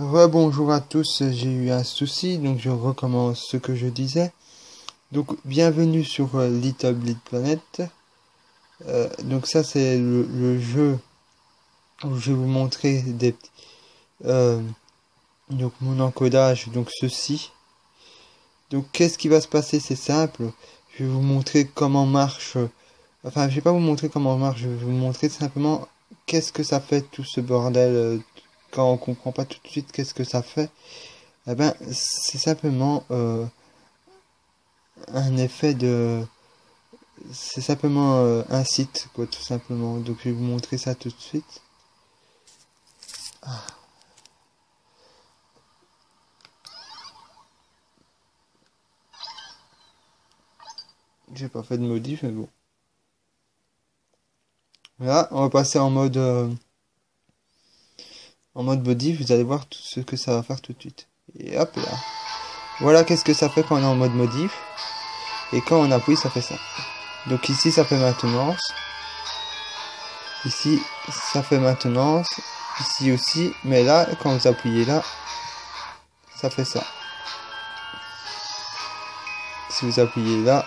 Bonjour à tous, j'ai eu un souci, donc je recommence ce que je disais. Donc bienvenue sur Little Big Planet. Donc ça c'est le jeu où je vais vous montrer euh, donc mon encodage, donc ceci. Donc qu'est-ce qui va se passer? C'est simple. Je vais vous montrer comment marche. Enfin, je vais pas vous montrer comment marche, je vais vous montrer simplement qu'est-ce que ça fait tout ce bordel. Quand on comprend pas tout de suite qu'est-ce que ça fait. Eh ben, c'est simplement un effet de... C'est simplement un site, quoi, tout simplement. Donc, je vais vous montrer ça tout de suite. Ah. J'ai pas fait de modif, mais bon. Là, on va passer en mode modif. Vous allez voir tout ce que ça va faire tout de suite. Et hop là. Voilà qu'est-ce que ça fait quand on est en mode modif. Et quand on appuie, ça fait ça. Donc ici, ça fait maintenance. Ici, ça fait maintenance. Ici aussi. Mais là, quand vous appuyez là, ça fait ça. Si vous appuyez là,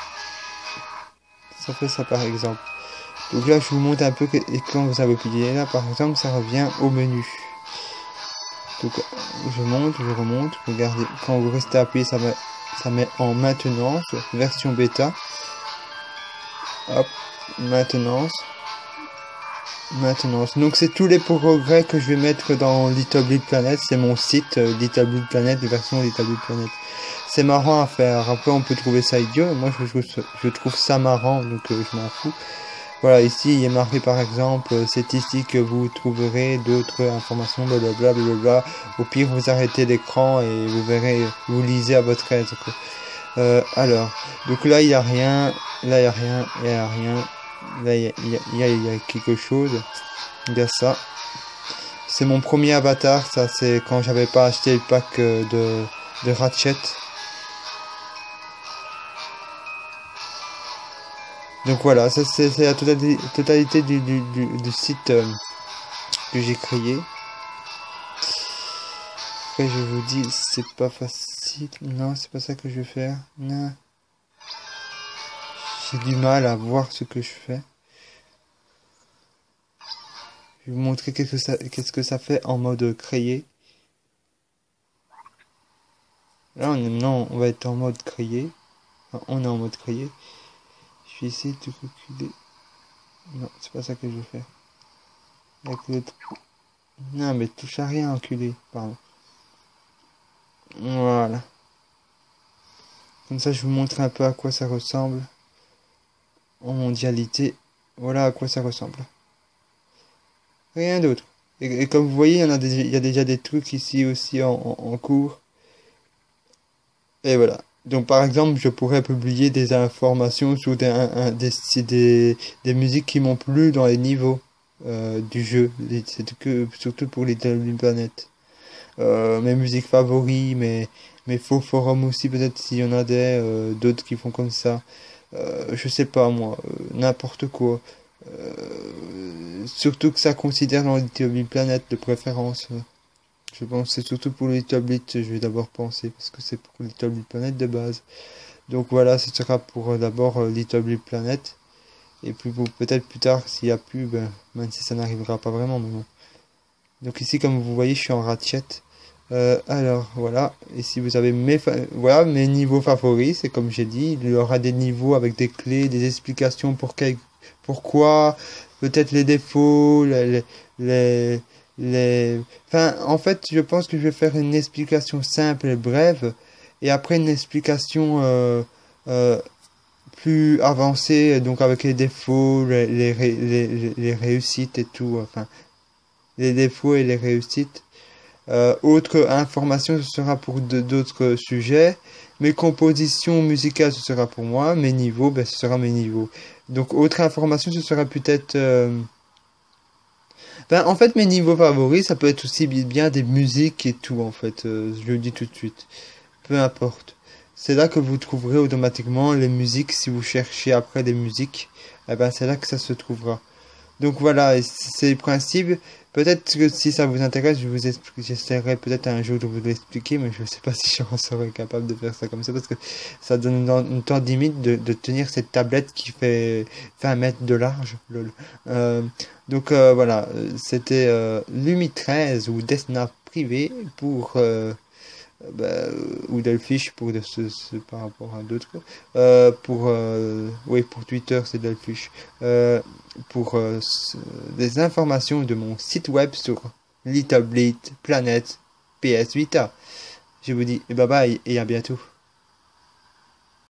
ça fait ça par exemple. Donc là, je vous montre un peu et quand vous avez appuyé là, par exemple, ça revient au menu. Donc je monte, je remonte. Regardez, quand vous restez appuyé, ça met en maintenance, version bêta. Hop, maintenance. Maintenance. Donc c'est tous les progrès que je vais mettre dans Little Big Planet. C'est mon site Little Big Planet, version Little Big Planet. C'est marrant à faire. Après on peut trouver ça idiot. Moi je trouve ça marrant, donc je m'en fous. Voilà, ici il est marqué par exemple, c'est ici que vous trouverez d'autres informations, blablabla, blablabla. Au pire vous arrêtez l'écran et vous verrez, vous lisez à votre aise. Alors, donc là il n'y a rien, là il n'y a rien, il n'y a rien. Là, il y a quelque chose. Il y a ça. C'est mon premier avatar. Ça, c'est quand j'avais pas acheté le pack de Ratchet. Donc voilà, ça c'est la totalité du site que j'ai créé. Après, je vous dis, c'est pas facile. Non, c'est pas ça que je vais faire. Non. J'ai du mal à voir ce que je fais. Je vais vous montrer qu'est-ce que ça fait en mode créer. Là, non, on va être en mode créer. Enfin, on est en mode créer. Je vais essayer de reculer. Non, c'est pas ça que je veux faire. Avec l'autre. Non, mais touche à rien, enculé. Pardon. Voilà. Comme ça, je vous montre un peu à quoi ça ressemble. En mondialité. Voilà à quoi ça ressemble. Rien d'autre. Et comme vous voyez, il y a déjà des trucs ici aussi en cours. Et voilà. Donc par exemple, je pourrais publier des informations sur des musiques qui m'ont plu dans les niveaux du jeu. C'est que surtout pour les Little Planet. Mes musiques favoris, mes faux forums aussi, peut-être s'il y en a d'autres qui font comme ça. Je sais pas moi, n'importe quoi. Surtout que ça considère dans Little Planet de préférence. Je pense que c'est surtout pour Little Bit, je vais d'abord penser, parce que c'est pour Little Big Planet de base. Donc voilà, ce sera pour d'abord Little Big Planet. Et puis peut-être plus tard, s'il y a plus, même si ça n'arrivera pas vraiment, mais bon. Donc ici, comme vous voyez, je suis en Ratchet. Alors voilà, ici vous avez voilà, mes niveaux favoris, c'est comme j'ai dit, il y aura des niveaux avec des clés, des explications pourquoi, peut-être les défauts, Enfin, en fait, je pense que je vais faire une explication simple et brève, et après une explication euh, plus avancée, donc avec les défauts, les réussites et tout, enfin, les défauts et les réussites. Autre information, ce sera pour d'autres sujets. Mes compositions musicales, ce sera pour moi. Mes niveaux, ce sera mes niveaux. Donc, autre information, ce sera peut-être... en fait, mes niveaux favoris, ça peut être aussi bien des musiques et tout, en fait. Je le dis tout de suite. Peu importe. C'est là que vous trouverez automatiquement les musiques. Si vous cherchez après des musiques, c'est là que ça se trouvera. Donc voilà, c'est le principe. Peut-être que si ça vous intéresse, j'essaierai peut-être un jour de vous l'expliquer, mais je sais pas si j'en serai capable de faire ça comme ça, parce que ça donne une temps limite de tenir cette tablette qui fait 20 mètres de large. Lol. Donc voilà, c'était Lumi 13 ou Desna privé pour ou Delphish pour par rapport à d'autres. Oui, pour Twitter, c'est Delphish. Pour des informations de mon site web sur Little Planet PS Vita. Je vous dis bye bye et à bientôt.